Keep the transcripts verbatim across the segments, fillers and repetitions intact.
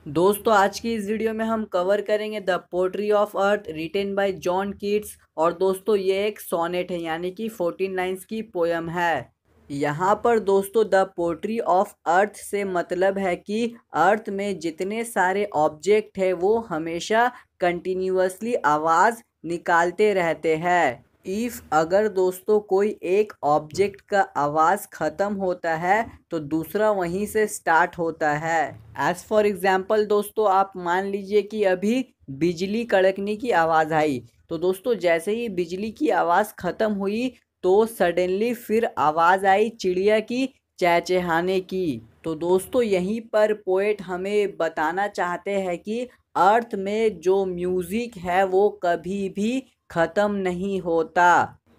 दोस्तों आज की इस वीडियो में हम कवर करेंगे the poetry of earth written by John Keats. और दोस्तों ये एक सोनेट है यानी कि फोर्टीन लाइन्स की पोयम है। यहाँ पर दोस्तों द पोट्री ऑफ अर्थ से मतलब है कि अर्थ में जितने सारे ऑब्जेक्ट है वो हमेशा कंटिन्यूअसली आवाज़ निकालते रहते हैं। इफ़ अगर दोस्तों कोई एक ऑब्जेक्ट का आवाज़ ख़त्म होता है तो दूसरा वहीं से स्टार्ट होता है। एज फॉर एग्ज़ाम्पल दोस्तों आप मान लीजिए कि अभी बिजली कड़कने की आवाज़ आई, तो दोस्तों जैसे ही बिजली की आवाज़ ख़त्म हुई तो सडनली फिर आवाज़ आई चिड़िया की चहचहाने की। तो दोस्तों यहीं पर पोएट हमें बताना चाहते हैं कि अर्थ में जो म्यूज़िक है वो कभी भी ख़त्म नहीं होता।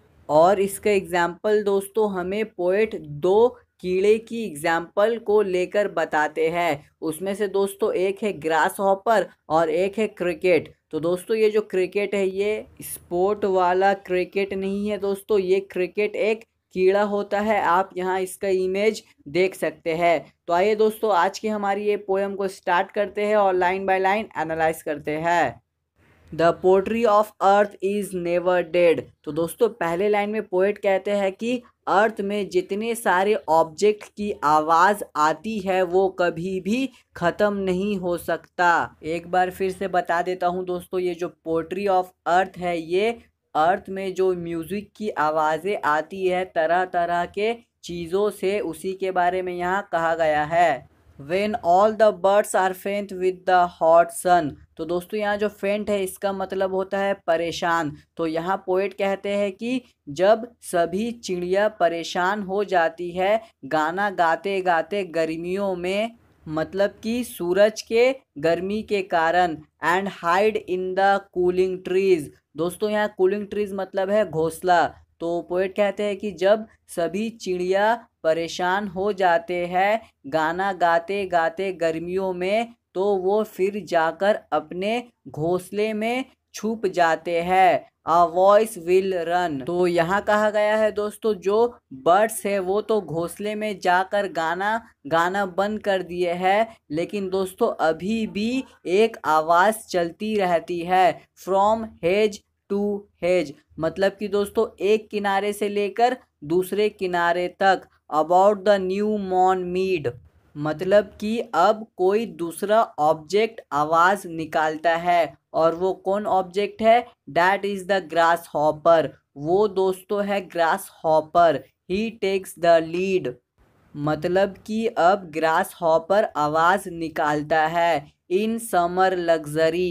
और इसका एग्जाम्पल दोस्तों हमें पोएट दो कीड़े की एग्जाम्पल को लेकर बताते हैं। उसमें से दोस्तों एक है ग्रास हॉपर और एक है क्रिकेट। तो दोस्तों ये जो क्रिकेट है ये स्पोर्ट वाला क्रिकेट नहीं है दोस्तों, ये क्रिकेट एक कीड़ा होता है। आप यहाँ इसका इमेज देख सकते हैं। तो आइए दोस्तों आज की हमारी ये पोएम को स्टार्ट करते हैं और लाइन बाय लाइन एनालाइज करते हैं। The poetry of earth is never dead. तो दोस्तों पहले लाइन में पोएट कहते हैं कि अर्थ में जितने सारे ऑब्जेक्ट की आवाज़ आती है वो कभी भी ख़त्म नहीं हो सकता। एक बार फिर से बता देता हूँ दोस्तों, ये जो पोट्री ऑफ अर्थ है ये अर्थ में जो म्यूज़िक की आवाज़ें आती है तरह तरह के चीज़ों से, उसी के बारे में यहाँ कहा गया है। When all the birds are faint with the hot sun। तो दोस्तों यहाँ जो फेंट है इसका मतलब होता है परेशान। तो यहाँ पोएट कहते हैं कि जब सभी चिड़िया परेशान हो जाती है गाना गाते गाते गर्मियों में, मतलब कि सूरज के गर्मी के कारण, and hide in the cooling trees. दोस्तों यहाँ कूलिंग ट्रीज मतलब है घोंसला। तो पोएट कहते हैं कि जब सभी चिड़िया परेशान हो जाते हैं गाना गाते गाते गर्मियों में, तो वो फिर जाकर अपने घोंसले में छुप जाते हैं। A voice will run. तो यहाँ कहा गया है दोस्तों जो बर्ड्स है वो तो घोंसले में जाकर गाना गाना बंद कर दिए हैं, लेकिन दोस्तों अभी भी एक आवाज़ चलती रहती है। फ्रॉम हेज टू हेज, मतलब कि दोस्तों एक किनारे से लेकर दूसरे किनारे तक। अबाउट द न्यू मॉर्न मीड, मतलब कि अब कोई दूसरा ऑब्जेक्ट आवाज़ निकालता है। और वो कौन ऑब्जेक्ट है? That is the grasshopper. वो दोस्तों है grasshopper. He takes the lead, मतलब कि अब ग्रास हॉपर आवाज़ निकालता है। इन समर लग्जरी,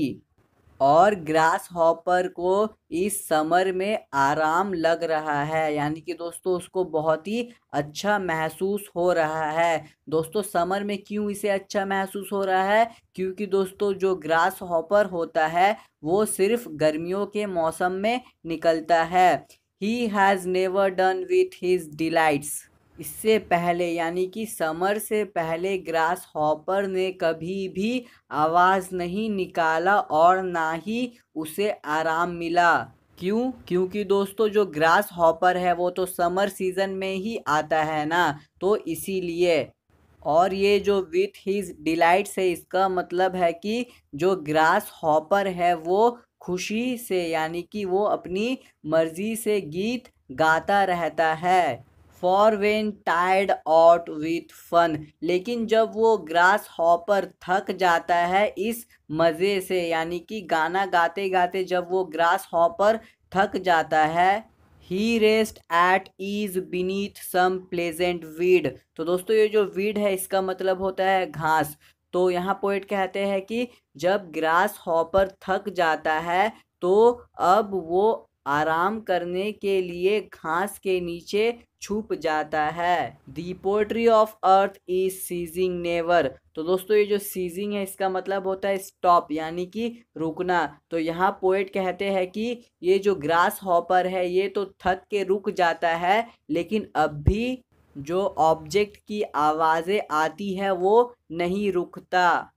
और ग्रास हॉपर को इस समर में आराम लग रहा है, यानी कि दोस्तों उसको बहुत ही अच्छा महसूस हो रहा है। दोस्तों समर में क्यों इसे अच्छा महसूस हो रहा है? क्योंकि दोस्तों जो ग्रास हॉपर होता है वो सिर्फ गर्मियों के मौसम में निकलता है। He has never done with his delights. इससे पहले यानी कि समर से पहले ग्रास हॉपर ने कभी भी आवाज़ नहीं निकाला और ना ही उसे आराम मिला। क्यों? क्योंकि दोस्तों जो ग्रास हॉपर है वो तो समर सीज़न में ही आता है ना, तो इसीलिए। और ये जो विथ हिज डिलाइट्स है इसका मतलब है कि जो ग्रास हॉपर है वो खुशी से यानी कि वो अपनी मर्जी से गीत गाता रहता है। For when tired out with fun, लेकिन जब वो ग्रास हॉपर थक जाता है इस मज़े से, यानी कि गाना गाते गाते जब वो ग्रास हॉपर थक जाता है, he rest at ease beneath some pleasant weed. तो दोस्तों ये जो वीड है इसका मतलब होता है घास। तो यहाँ पोएट कहते हैं कि जब ग्रास हॉपर थक जाता है तो अब वो आराम करने के लिए घास के नीचे छुप जाता है। The poetry of earth is ceasing never. तो दोस्तों ये जो सीजिंग है इसका मतलब होता है स्टॉप, यानी कि रुकना। तो यहाँ पोएट कहते हैं कि ये जो ग्रास हॉपर है ये तो थक के रुक जाता है, लेकिन अब भी जो ऑब्जेक्ट की आवाज़ें आती है वो नहीं रुकता।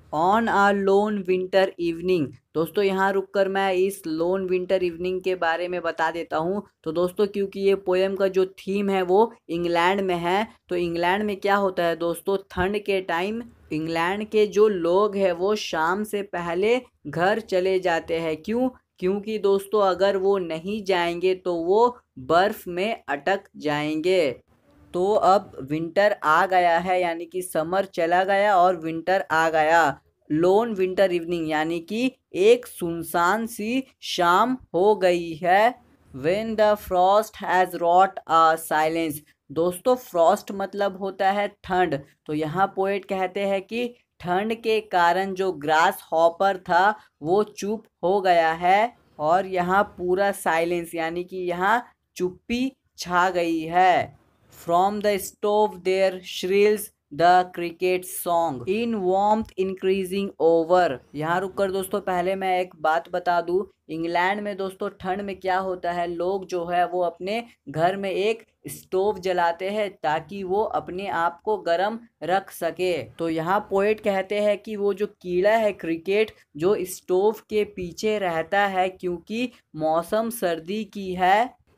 On a lone winter evening. दोस्तों यहाँ रुककर मैं इस लोन विंटर इवनिंग के बारे में बता देता हूँ। तो दोस्तों क्योंकि ये पोएम का जो थीम है वो इंग्लैंड में है, तो इंग्लैंड में क्या होता है दोस्तों, ठंड के टाइम इंग्लैंड के जो लोग हैं वो शाम से पहले घर चले जाते हैं। क्यों? क्योंकि दोस्तों अगर वो नहीं जाएंगे तो वो बर्फ में अटक जाएंगे। तो अब विंटर आ गया है, यानी कि समर चला गया और विंटर आ गया। लोन विंटर इवनिंग यानी कि एक सुनसान सी शाम हो गई है। When the frost has wrought a silence. दोस्तों फ्रॉस्ट मतलब होता है ठंड। तो यहाँ पोएट कहते हैं कि ठंड के कारण जो ग्रास हॉपर था वो चुप हो गया है, और यहाँ पूरा साइलेंस यानी कि यहाँ चुप्पी छा गई है। From the stove there shrills the cricket song in warmth increasing over। यहाँ रुक कर दोस्तों पहले मैं एक बात बता दूं, इंग्लैंड में दोस्तों ठंड में क्या होता है, लोग जो है वो अपने घर में एक स्टोव जलाते हैं ताकि वो अपने आप को गर्म रख सके। तो यहाँ पोएट कहते हैं कि वो जो कीड़ा है क्रिकेट, जो स्टोव के पीछे रहता है क्योंकि मौसम सर्दी की है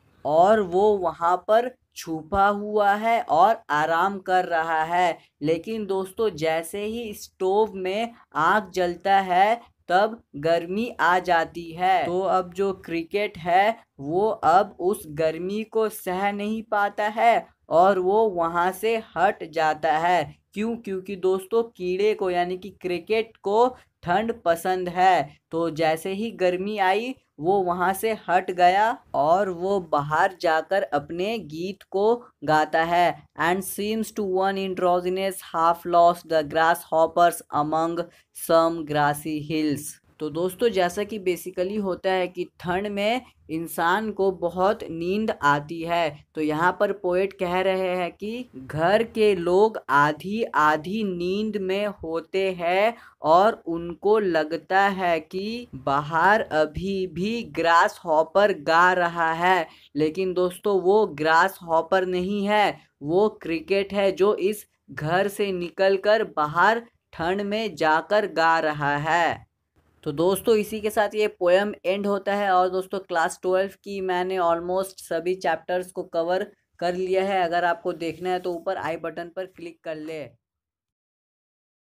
और वो वहाँ पर छुपा हुआ है और आराम कर रहा है। लेकिन दोस्तों जैसे ही स्टोव में आग जलता है तब गर्मी आ जाती है। तो अब जो क्रिकेट है वो अब उस गर्मी को सह नहीं पाता है और वो वहां से हट जाता है। क्यों? क्योंकि दोस्तों कीड़े को यानी कि क्रिकेट को ठंड पसंद है। तो जैसे ही गर्मी आई वो वहां से हट गया और वो बाहर जाकर अपने गीत को गाता है। And seems to one in drowsiness half lost the grasshopper's among some grassy hills. तो दोस्तों जैसा कि बेसिकली होता है कि ठंड में इंसान को बहुत नींद आती है। तो यहाँ पर पोएट कह रहे हैं कि घर के लोग आधी आधी नींद में होते हैं और उनको लगता है कि बाहर अभी भी ग्रास हॉपर गा रहा है। लेकिन दोस्तों वो ग्रास हॉपर नहीं है, वो क्रिकेट है जो इस घर से निकलकर बाहर ठंड में जाकर गा रहा है। तो दोस्तों इसी के साथ ये पोएम एंड होता है। और दोस्तों क्लास ट्वेल्व की मैंने ऑलमोस्ट सभी चैप्टर्स को कवर कर लिया है। अगर आपको देखना है तो ऊपर आई बटन पर क्लिक कर ले।